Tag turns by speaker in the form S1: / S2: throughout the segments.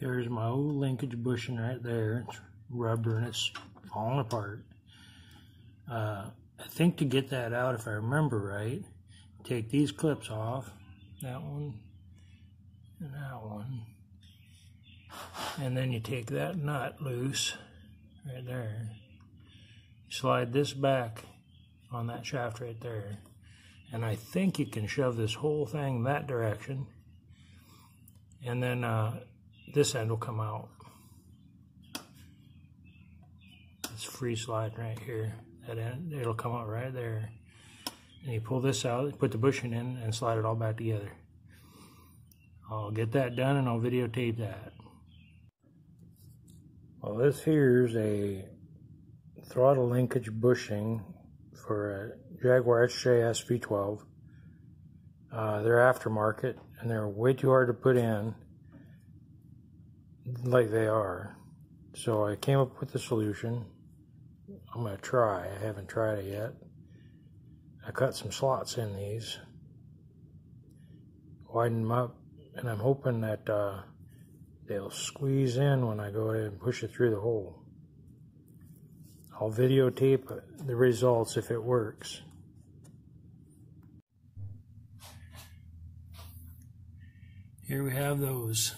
S1: There's my old linkage bushing right there. It's rubber and it's falling apart. I think to get that out, if I remember right, take these clips off, that one and that one, and then you take that nut loose right there. Slide this back on that shaft right there, and I think you can shove this whole thing that direction, and then this end will come out. It's free sliding right here. That end, it'll come out right there. And you pull this out, put the bushing in, and slide it all back together. I'll get that done and I'll videotape that. Well, this here's a throttle linkage bushing for a Jaguar SJS V12. They're aftermarket and they're way too hard to put in like they are. So I came up with a solution. I'm going to try. I haven't tried it yet. I cut some slots in these, widen them up, and I'm hoping that they'll squeeze in when I go ahead and push it through the hole. I'll videotape the results if it works. Here we have those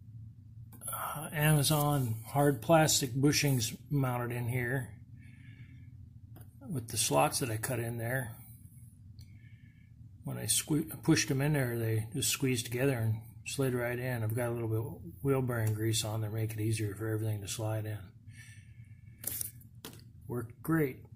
S1: Amazon hard plastic bushings mounted in here with the slots that I cut in there. When I pushed them in there, they just squeezed together and slid right in. I've got a little bit of wheel bearing grease on there, make it easier for everything to slide in. Worked great.